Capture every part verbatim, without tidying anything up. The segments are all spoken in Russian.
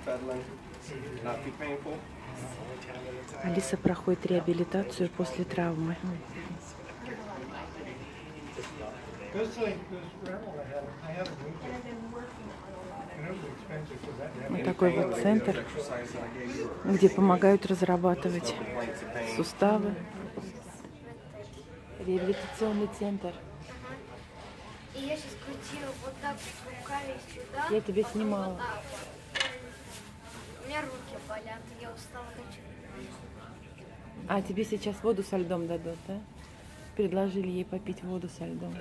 Алиса проходит реабилитацию после травмы. Вот такой вот центр, где помогают разрабатывать суставы. Реабилитационный центр. И я сейчас крутила вот так руками сюда. Я тебя снимала. Вот у меня руки болят, я устала. А тебе сейчас воду со льдом дадут, да? Предложили ей попить воду со льдом.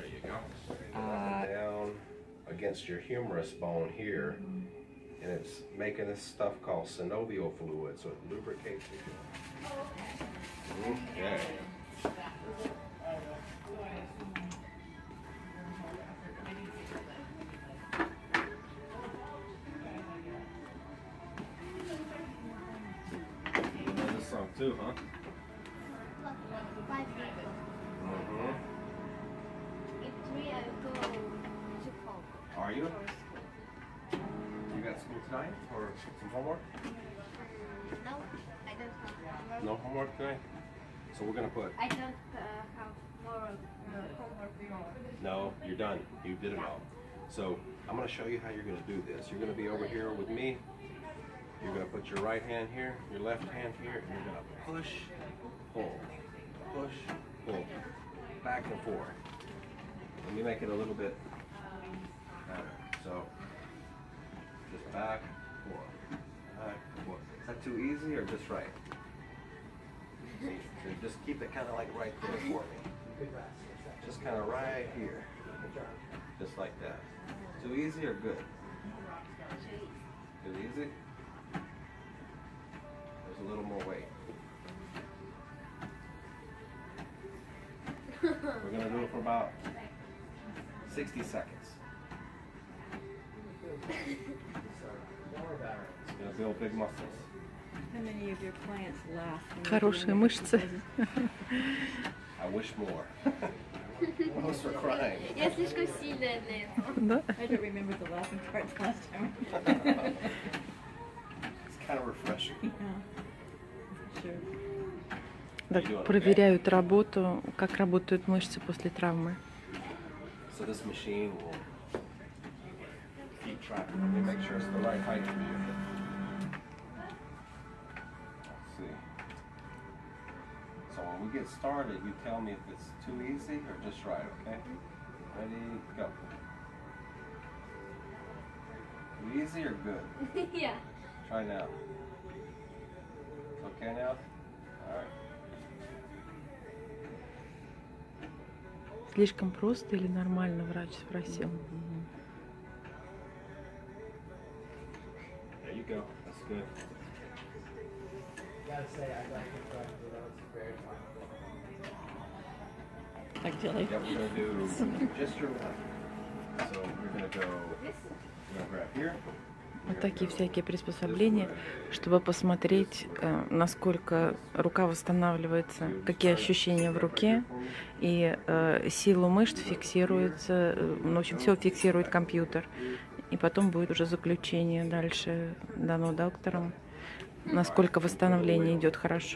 Against your humerus bone here, and it's making this stuff called synovial fluid, so it lubricates your joint. Okay. You know this song too, huh? Mm-hmm. Are you? You got school tonight or some homework? No, I don't have. No homework tonight? So we're gonna put. I don't uh, have more uh, homework. No, you're done. You did it all. So I'm gonna show you how you're gonna do this. You're gonna be over here with me. You're gonna put your right hand here, your left hand here, and you're gonna push, pull, push, pull, back and forth. Let me make it a little bit better. So just back, forth, back, forth. Is that too easy or just right? See, so just keep it kind of like right there for me. Just kind of right here. Just like that. Too easy or good? Too easy? There's a little more weight. We're going to do it for about sixty seconds. It's going to build big muscles. How many of your clients laugh? Хорошие мышцы. I wish more. Most are crying. Я слишком сильная для этого. Да? I don't remember the laughing part last time. It's kind of refreshing. Yeah, sure. Так, проверяют работу, как работают мышцы после травмы. So this machine will keep track of it, make sure it's the right height for you. Let's see. So when we get started, you tell me if it's too easy or just right, okay? Ready, go. Too easy or good? Yeah. Try now. Okay now? All right. Слишком просто или нормально, врач спросил. There you go. That's good. Так делай. Yeah, we're gonna do just your left. So we're gonna go. We're gonna grab here. Вот такие всякие приспособления, чтобы посмотреть, насколько рука восстанавливается, какие ощущения в руке, и э, силу мышц фиксируется, в общем, все фиксирует компьютер. И потом будет уже заключение дальше дано доктором, насколько восстановление идет хорошо.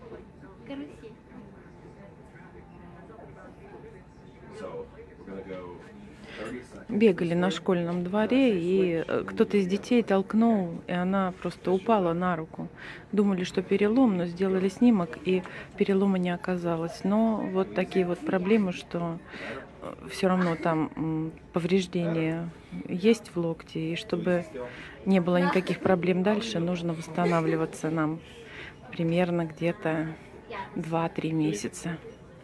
Бегали на школьном дворе, и кто-то из детей толкнул, и она просто упала на руку. Думали, что перелом, но сделали снимок, и перелома не оказалось. Но вот такие вот проблемы, что все равно там повреждения есть в локте, и чтобы не было никаких проблем дальше, нужно восстанавливаться нам примерно где-то два-три месяца.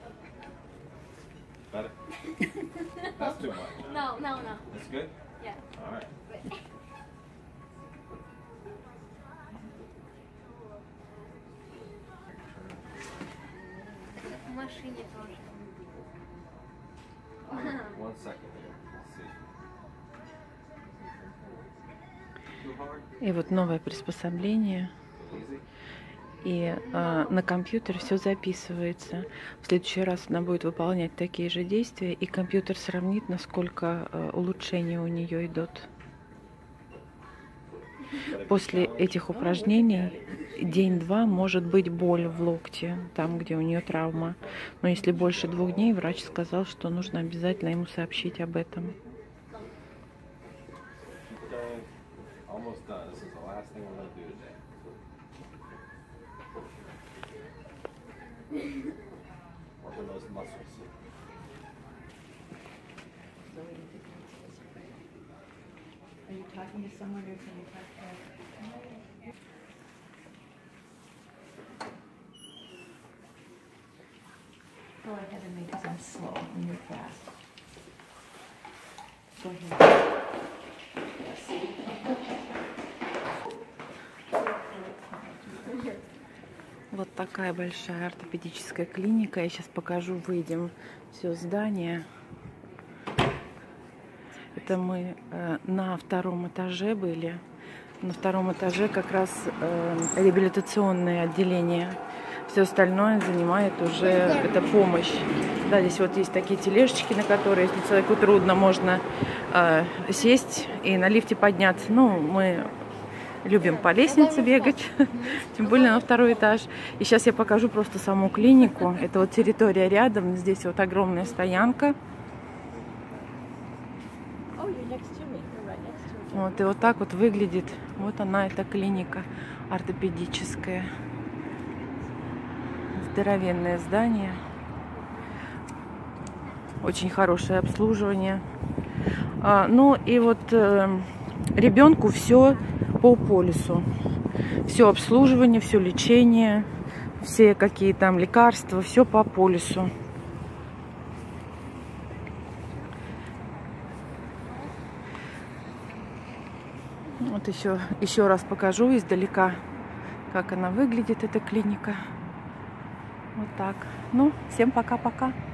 That's too much. No, no, no. That's good? Yeah. All right. В машине тоже. One second here. Let's see. Too hard? И вот новое приспособление. Easy? И э, на компьютер все записывается. В следующий раз она будет выполнять такие же действия, и компьютер сравнит, насколько э, улучшения у нее идут. после этих упражнений день-два может быть боль в локте, там, где у нее травма. Но если больше двух дней, врач сказал, что нужно обязательно ему сообщить об этом. Are you talking to someone or can you talk to? Go ahead and make some slow and you're fast. Go ahead. Вот такая большая ортопедическая клиника. Я сейчас покажу, выйдем все здание. Это мы э, на втором этаже были. На втором этаже как раз э, реабилитационное отделение. Все остальное занимает уже эта помощь. Да, здесь вот есть такие тележечки, на которые, если человеку трудно, можно э, сесть и на лифте подняться. Ну, мы любим по лестнице бегать, тем более на второй этаж. И сейчас я покажу просто саму клинику. Это вот территория рядом. Здесь вот огромная стоянка. Вот, и вот так вот выглядит. Вот она, эта клиника ортопедическая. Здоровенное здание. Очень хорошее обслуживание. А, ну и вот э, ребенку все по полису. Все обслуживание, все лечение, все какие там лекарства, все по полису. Вот еще, еще раз покажу издалека, как она выглядит, эта клиника. Вот так. Ну, всем пока-пока.